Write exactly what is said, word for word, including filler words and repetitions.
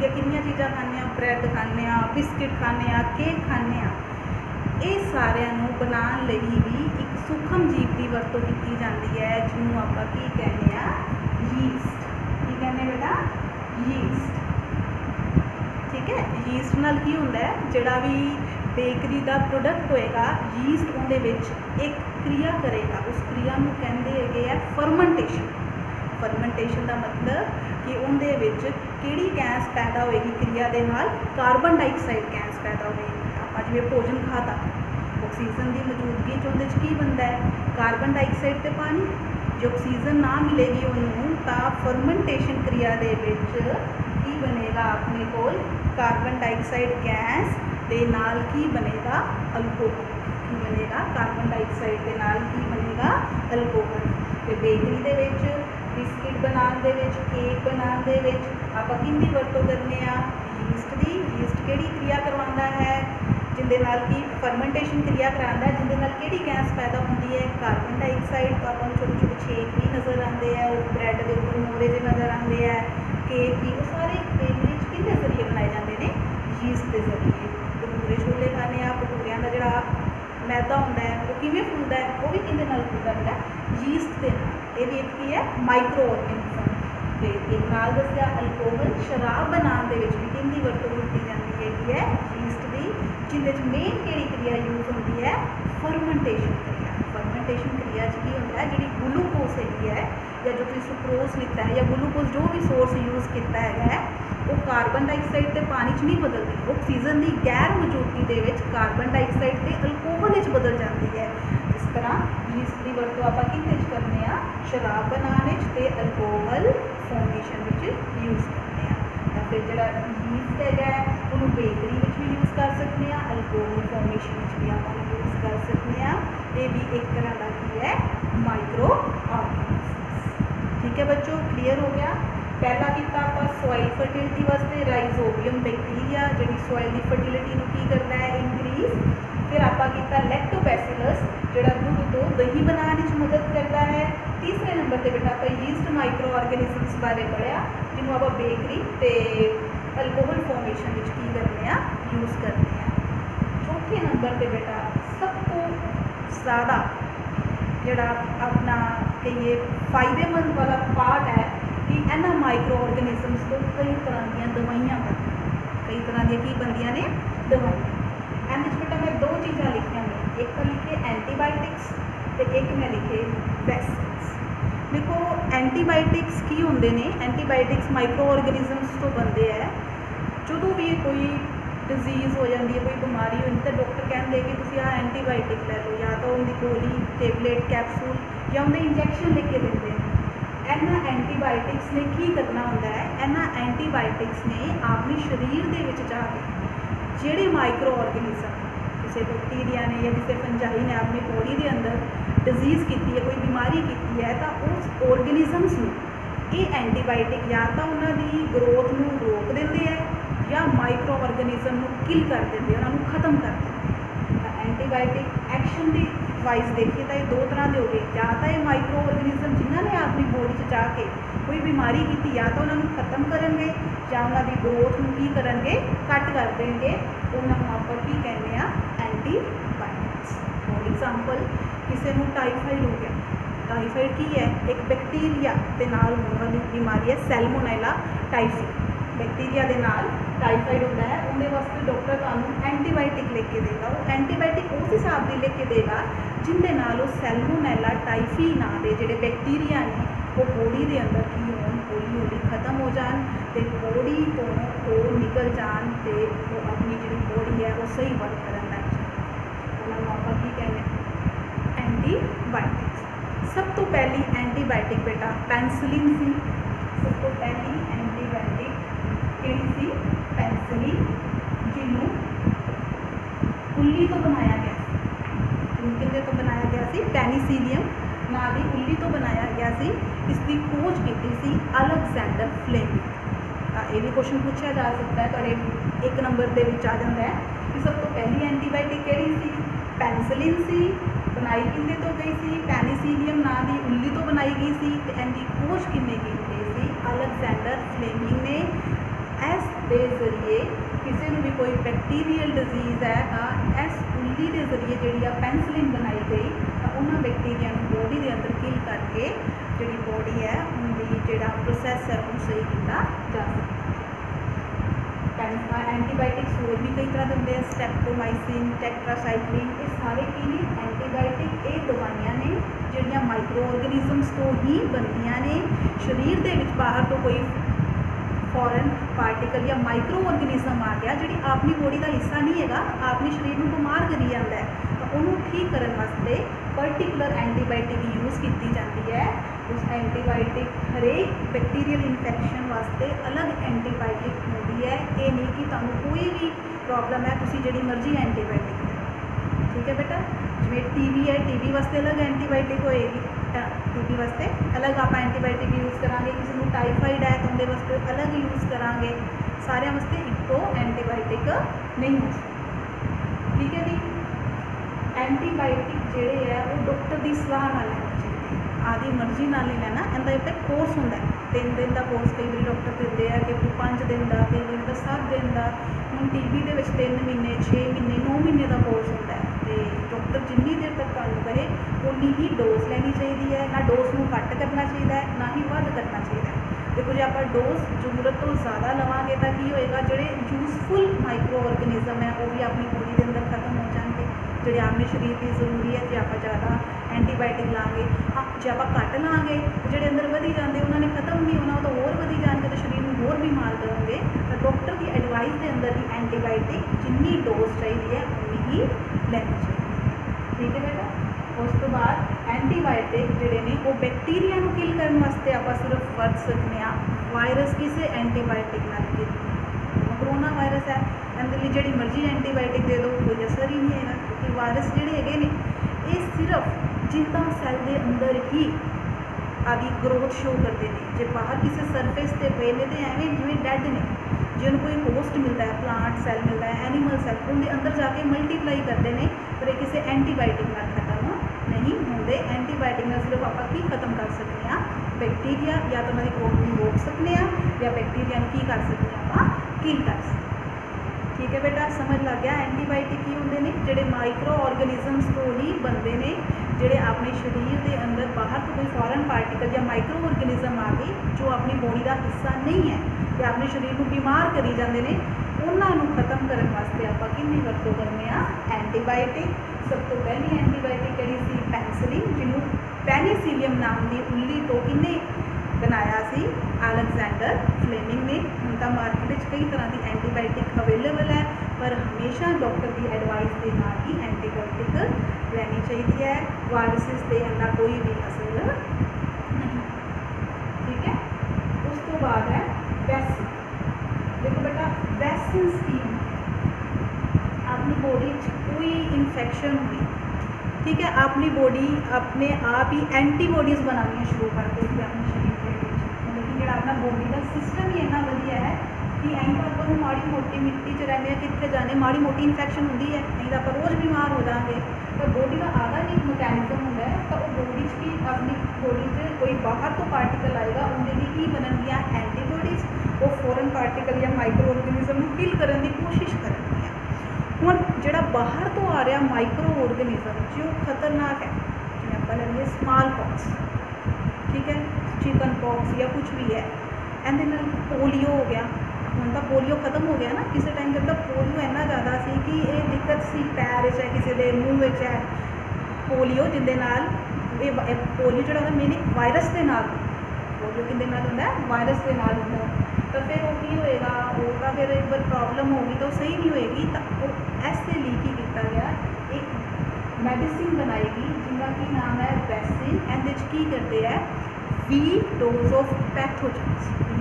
ਦੀਆਂ ਕਿੰਨੀਆਂ ਚੀਜ਼ਾਂ ਖਾਂਦੇ ਆ, ब्रैड खाने आ, बिस्किट खाने आ, केक खाने आ, ये सारिਆਂ ਨੂੰ बनाने ਲਈ भी एक सूखम जीव की वरतों की जाती है जिन्होंने आप की कहने आ यीस्ट। की कहने बेटा यीस्ट। ठीक है, यीस्ट नाल की होंदा है जिहड़ा भी बेकरी का प्रोडक्ट होएगा यीस्ट उहदे विच एक क्रिया करेगा, उस क्रिया नूं कहंदे हैगे आ फरमेंटेशन। फरमेंटेशन का मतलब कि उहदे विच किहड़ी गैस पैदा होएगी क्रिया दे नाल, कार्बन डाइऑक्साइड गैस पैदा होएगी। आप जिवें भोजन खाता ऑक्सीजन की मौजूदगी च उहदे च की बनता है, कार्बन डाइऑक्साइड ते पानी। जो ऑक्सीजन ना मिलेगी उन्होंने तो फरमेंटेशन क्रिया दे विच की बनेगा अपने कोल कार्बन डाइऑक्साइड गैस दे नाल की बनेगा अल्कोहल। की बनेगा कार्बन डाइऑक्साइड के नाल की बनेगा अल्कोहल। तो बेकरी दे विच बिस्किट बनाने दे विच, केक बनाने दे विच आपां किहदी वरतों करने आ, यीस्ट दी। यीस्ट किहड़ी क्रिया करवांदा है, जिंदे नाल की फरमेंटेशन क्रिया करांदा है, जिंदे नाल किहड़ी गैस पैदा होंदी है, कार्बन डाइऑक्साइड। तो आपां छोटे छोटे छेक भी नज़र आते हैं, ब्रैड के उपर मोरे जे नज़र आते हैं, केक भी, वो सारे बेकरी किहदे जरिए बनाए जाते हैं, यीस्ट के जरिए। भटूरे छोले खाने आ, भटूरियां का जिहड़ा मैदा होंदा है वो किवें फुलदा है, वो भी किहदे नाल फुलदा है, यीस्ट के नाल। ये भी एक की है माइक्रो ऑर्गेनिज्म। तो एक नाल दस्सिया अल्कोहल। शराब बनाने दे विच भी किहदी वरतों की जाती है, यीस्ट की, जिंदे च मेन किहड़ी क्रिया यूज होती है, फरमेंटेशन क्रिया। फरमेंटेशन क्रिया च की होंदा है, जिहड़ी ग्लूकोज हैगी है या जो तुसीं सुक्रोज लिता है या ग्लूकोज जो भी सोर्स यूज किया है वो कार्बन डाइऑक्साइड ते पानी च नहीं बदलती, ऑक्सीजन की गैर मौजूदगी दे विच कार्बन डाइऑक्साइड ते अल्कोहल च बदल जाती है। इस तरह यीस्ट की वरतों आपां किहदे च करने आ, शराब बनाने ते अल्कोहल फॉर्मेशन विच यूज करने आ। तां फिर जिहड़ा यीस्ट हैगा उहनूं बेकरी विच भी यूज कर सकते हैं, अल्कोहल फॉर्मेशन विच भी आपां यूज कर सकते हैं। ये भी एक तरह का की है माइक्रो ऑर्गेनिज्म। ठीक है बच्चों, क्लीयर हो गया। पहला किया आप सॉइल फर्टिलिटी वास्ते राइजोबियम बैक्टीरिया जिहड़ी सॉइल की फर्टिलिटी नूं की करता है इंक्रीज। फिर आप किया लैक्टोबैसिलस जिहड़ा दूध तो दही बनाने में मदद करता है। तीसरे नंबर पर बेटा आप यीस्ट माइक्रो ऑर्गेनिजम्स बारे पढ़िया जिन्होंने आप बेकरी ते अल्कोहल फॉर्मेशन में की करने आ यूज करते हैं। चौथे नंबर पर बेटा सब तो ज़्यादा जिहड़ा अपना कहिए फायदेमंद वाला पार्ट है कि इन्हां माइक्रो ऑर्गेनिजम्स तो कई तरह दी दवाइयां बनदियां, कई तरह दी की बनदियां ने दवाइयां। इहदे विच बेटा मैं दो चीज़ां लिखियां ने, एक तो लिखे एंटीबायोटिक्स तो एक मैं लिखे वैक्सीन्स। देखो एंटीबायोटिक्स की होंदे ने, एंटीबायोटिक्स माइक्रो ऑर्गेनिजम्स तो बनते हैं। जो भी कोई डिजीज़ हो जाती है, कोई बीमारी हो जाती है, डॉक्टर कहते हैं कि तुसीं आ एंटीबायोटिक लै लो, या तो उनकी गोली टेबलेट कैप्सूल या उन्हें इंजैक्शन लिख के देते हैं। इन्हां एंटीबायोटिक्स ने की करना होंदा है, इन्हां एंटीबायोटिक्स ने अपने शरीर दे विच जाके जिहड़े माइक्रो ऑर्गेनिज्म किसी बैक्टीरिया ने या किसी फंजाई ने अपनी बॉडी के अंदर डिजीज़ की है, कोई बीमारी की है, तो उस ऑर्गेनिजम्स नूं ये एंटीबायोटिक या तो उन्होंने ग्रोथ नूं रोक देंदे है या माइक्रो ऑर्गेनिज्म नूं किल कर देंदे, उन्होंने खत्म कर देंदे। एंटीबायोटिक एक्शन की वाइज देखिए तो ये दो तरह के हो गए, या तो ये माइक्रो ऑर्गेनिज्म जिन्होंने अपनी बॉडी च जाके कोई बीमारी की या तो उन्होंने खत्म करेंगे या उन्होंने ग्रोथ में की करेंगे, घट कर देंगे, उन्होंने आप की कहने आ एंटीबायोटिक्स। फॉर एग्जाम्पल किसी को टाइफाइड हो गया, टाइफाइड की है एक बैक्टीरिया के नाल होने वाली बीमारी है सैल्मोनेला टाइफी। बैक्टीरिया के नाल टाइफाइड होता है, उन्हें वास्ते डॉक्टर तुहानूं एंटीबायोटिक लिख के देगा। वो एंटीबायोटिक उस हिसाब की लिख के देगा जिंदे नाल वो सैल्मोनेला टाइफी नां दे जिहड़े बैक्टीरिया ने वो बॉडी के अंदर की होण हौली हौली खत्म हो जान ते बॉडी तो वो निकल जान ते वो अपनी जिहड़ी बॉडी है वो सही वर्क करन लग जाए। उन्होंने आपां की कहने एंटीबायोटिक्स। सब तो पहली एंटीबायोटिक बेटा पेंसिलिन सी। सब तो पहली एंटीबायोटिक किहड़ी सी, पेंसिलिन, जिन्हों उल्ली तो बनाया गया किहदे तो बनाया गया सी, पेनिसिलियम नां दी उल्ली तो बनाया गया सी। इसकी खोज की सी अलेक्जेंडर फ्लेमिंग। ये भी क्वेश्चन पूछा जा सकता है, तो एक नंबर के आ जाता है कि सब तो पहली एंटीबायोटिक किहड़ी सी, पेंसिलिन सी। बनाई किहदे तो गई सी, पेनिसिलियम नां दी उल्ली तो बनाई गई सी। ते इहदी खोज किन्ने की सी, अलेक्जेंडर फ्लेमिंग ने। एस ਦੇ ਜ਼ਰੀਏ ਕਿਸੇ ਨੂੰ ਵੀ ਕੋਈ ਬੈਕਟੀਰੀਅਲ ਡਿਜ਼ੀਜ਼ है ਤਾਂ ਇਸ ਉੱਲੀ ਦੇ ਜ਼ਰੀਏ ਜਿਹੜੀ ਆ ਪੈਨਸਲਿਨ बनाई गई ਤਾਂ ਉਹਨਾਂ ਬੈਕਟੀਰੀਆ ਨੂੰ ਬੋਡੀ ਦੇ ਅੰਦਰ ਕਿਲ ਕਰਕੇ ਜਿਹੜੀ ਬੋਡੀ ਹੈ ਉਹਦੀ ਜਿਹੜਾ ਪ੍ਰੋਸੈਸ ਹੈ ਉਹਨੂੰ ਸਹੀ ਕੀਤਾ ਜਾ ਸਕਦਾ। ਐਂਟੀਬਾਇਓਟਿक्स ਹੋਰ भी कई तरह के होंगे, स्टेप्टोमाइसिन, टेट्रासाइक्लिन, ये सारे की ने एंटीबायोटिक ये दवाइयां ने जिहड़ियां माइक्रो ऑर्गेनिजम्स तो ही बनदियां ने। शरीर दे विच बाहर तो कोई फॉरन पार्टिकल या माइक्रो ऑर्गेनिजम आ गया जिहड़ी अपनी बॉडी का हिस्सा नहीं हैगा, अपने शरीर को बीमार करी जाता है, तो उन्होंने ठीक करने वास्ते पर्टिकुलर एंटीबायोटिक यूज़ की जाती है। उस एंटीबायोटिक हरेक बैक्टीरियल इन्फेक्शन वास्ते अलग एंटीबायोटिक होती है। ये नहीं कि तुहानूं कोई भी प्रॉब्लम है तुसीं जिहड़ी मर्जी एंटीबायोटिक लो, ठीक है बेटा। जिवें टीबी है, टीबी वास्ते अलग एंटीबायोटिक होएगी, टीबी वास्ते अलग आप एंटीबायोटिक यूज़ करांगे, किसी को टाइफाइड है तो उहदे वास्ते अलग यूज़ करांगे, सारे वास्ते इक्को एंटीबायोटिक नहीं हो सकती, ठीक है जी। एंटीबायोटिक जिहड़े है वो डॉक्टर की सलाह नाल लेना चाहिए, आदि मर्जी नाल नहीं लेना। इहदा एक कोर्स होंदा है, तीन दिन का कोर्स कई बार डॉक्टर दिंदे आ, कई बार पाँच दिन का, कई बार का सात दिन का। हुण टीबी दे विच तीन महीने, छे महीने, नौ महीने का कोर्स होंदा है, तो डॉक्टर जिन्नी देर तक तुहानूं कहे उन्नी ही डोज लैनी चाहिए है। ना डोज नूं घट करना चाहिए, ना ही वध करना चाहिए। देखो जो आप डोज जरूरत तो ज़्यादा लवांगे तो की होएगा, जोड़े यूजफुल माइक्रो ऑर्गेनिजम है वो भी अपनी बॉडी के अंदर खत्म हो जाएंगे, जोड़े अपने शरीर की जरूरी है। जो आप ज़्यादा एंटीबायोटिक लाँगे, हाँ जो आप घट लाँगे जोड़े अंदर वधी जाते उन्होंने खत्म नहीं होना, तो होर वधी जाएंगे तो शरीर में होर बीमार करेंगे। तो डॉक्टर की एडवाइस के अंदर ही एंटीबायोटिक जिन्नी डोज चाहिए है उन्नी ही लेनी चाहिए, ठीक है बेटा। उस तो बाद एंटीबायोटिक जोड़े ने वो बैक्टीरिया को किल करने वास्ते आप सिर्फ वरत सकते हैं। वायरस किसी एंटीबायोटिक नाल किल, कोरोना वायरस है अंदर जी मर्जी एंटीबायोटिक दे दो कोई असर ही नहीं है, क्योंकि वायरस जोड़े है ने ये सिर्फ जिंदा सैल के अंदर ही आदि ग्रोथ शो करते हैं। जो बाहर किसी सरफेस से पे ने तो एवं जिमें डैड ने, जिन्होंने कोई होस्ट मिलता है, प्लांट सैल मिलता है, एनीमल सैल, उनके अंदर जाके मल्टीप्लाई करते हैं, पर ये किसी एंटीबायोटिक नाल खत्म नहीं होंगे। एंटीबायोटिक नाल सिर्फ आप की खत्म कर सकते हैं बैक्टीरिया, या तो उन्होंने ग्रोथ को रोक सकते हैं या बैक्टीरिया की कर सकते हैं आप किल कर सकते हैं, ठीक है बेटा। समझ लग गया एंटीबायोटिक की होंगे ने जोड़े माइक्रो ऑर्गेनिजम्स तो ही बनते हैं, जोड़े अपने शरीर के अंदर बाहर तो कोई फॉरन पार्टिकल या माइक्रो ऑर्गेनिजम आ गए जो अपनी बॉडी का हिस्सा नहीं है या अपने शरीर को बीमार करी जाते हैं, उन्होंने खत्म करने वास्ते आप कितनी वरतों करने एंटीबायोटिक। सब तो पहली एंटीबायोटिक जी सी पेनिसिलिन, जिन्हों पेनिसिलियम नाम की उल्ली तो किन्ने बनाया सी अलेक्जेंडर फ्लेमिंग ने। उनका मार्केट कई तरह की एंटीबायोटिक अवेलेबल है, पर हमेशा डॉक्टर की एडवाइस के नाल ही एंटीबायोटिक लेनी चाहिए है। वायरसेस से इनका कोई भी असर नहीं, ठीक है। उस तो बाद है वैक्सीन। देखो बेटा वैक्सीन स्कीम अपनी बॉडी कोई इन्फेक्शन हुई, ठीक है, अपनी बॉडी अपने आप ही एंटीबॉडीज बनानी शुरू कर देगी अपने शरीर के, मतलब कि जो अपना बॉडी का सिस्टम ही इतना वधिया है कि अं तो आपको माड़ी मोटी मिट्टी च रहने कितने जाने माड़ी मोटी इन्फेक्शन होती है, नहीं तो आप रोज़ बीमार हो जाएंगे। तो बॉडी का आधा ही एक मैकेनिज्म होंगे, तो वो बॉडी की अपनी बॉडी से कोई बाहर तो पार्टिकल आएगा उनके की बननगियाँ एंटीबॉडीज, वो फॉरन पार्टिकल या माइक्रो ऑर्गेनिजम को किल करने की कोशिश करेंगे। हुण जिहड़ा बाहर तो आ रहा माइक्रो ऑर्गेनिजम जो खतरनाक है, जिवें आपां लैंदे स्मॉल पॉक्स, ठीक है, चिकन पॉक्स या कुछ भी है, इहदे नाल पोलियो हो गया। हुण तां पोलियो खत्म हो गया ना, किसी टाइम तक तो पोलियो इन्ना ज़्यादा सी कि ये दिक्कत सी पैर च है, किसी के मूँह में है पोलियो, जिहदे नाल ये पोलियो जिहड़ा होंदा मेन वायरस के नाल, पोलियो किहदे नाल होंदा वायरस के नाल होंदा। तो फिर वो की होएगा, वो तो फिर एक बार प्रॉब्लम होगी तो सही नहीं होएगी, तो ऐसे ली की किया गया एक मेडिसिन बनाएगी जिनका की नाम है वैक्सीन। एंड की करते हैं वी डोज ऑफ पैथोजेंस।